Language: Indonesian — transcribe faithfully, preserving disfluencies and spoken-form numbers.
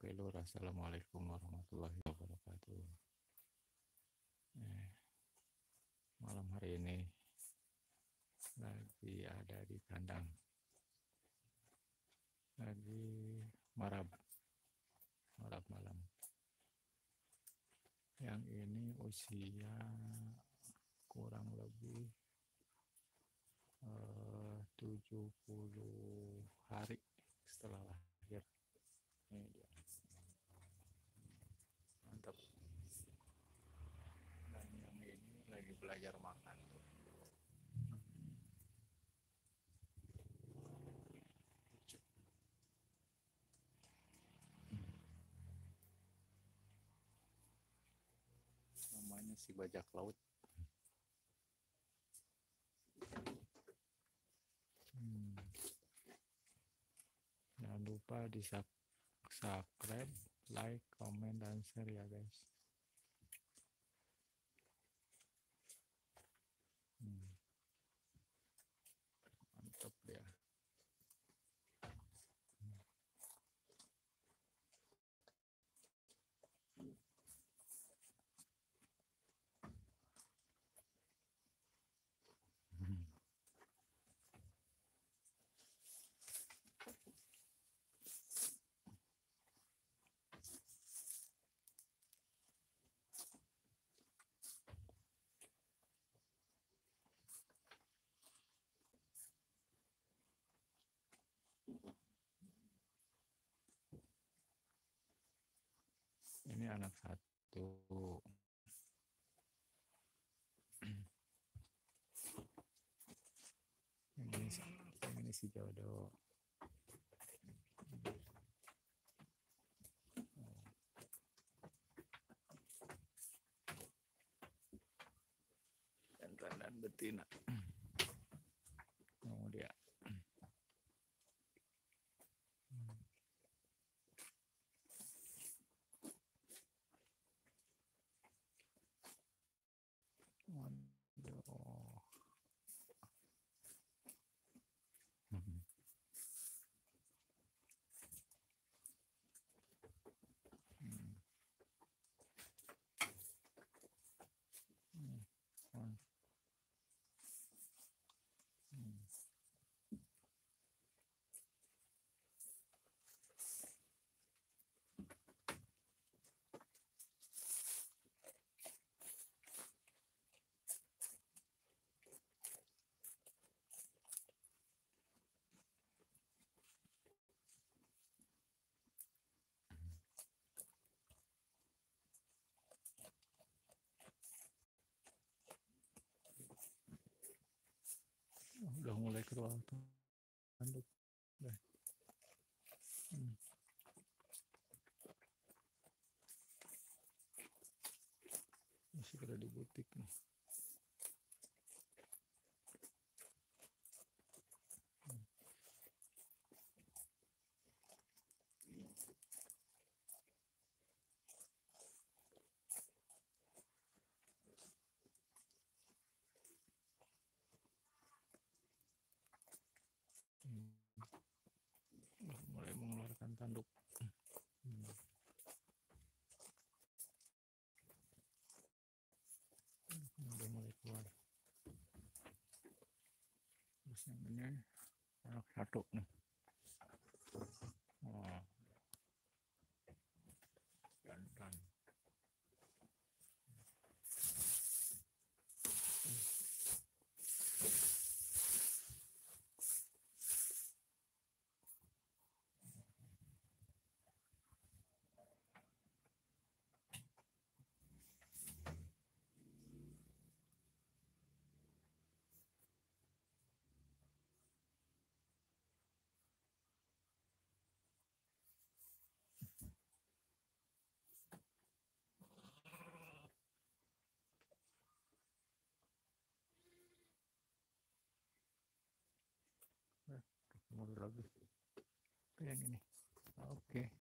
Oke Lur, assalamualaikum warahmatullahi wabarakatuh. Eh, malam hari ini lagi ada di kandang, lagi marab, marab malam. Yang ini usia kurang lebih eh, tujuh puluh hari setelah lahir. Ini dia. Mantap. Dan yang ini lagi belajar makan tuh. Namanya si bajak laut. Hmm. Jangan lupa di subscribe, like, komen, dan share ya guys. Hmm. Mantap dia. Hmm. Ini anak satu. Ini, ini si jodoh. Jantan dan betina. Oh dia. Waduh. Hmm. Hmm. Hmm. Hmm. Udah mulai keluar tanduk. Hmm. Masih ada di butik nih. Hmm. Mulai mengeluarkan tanduk. Hmm. Udah mulai keluar. Terus yang ini anak satu nih. Oh, jantan. Mulai lagi. Yang ini. Oke.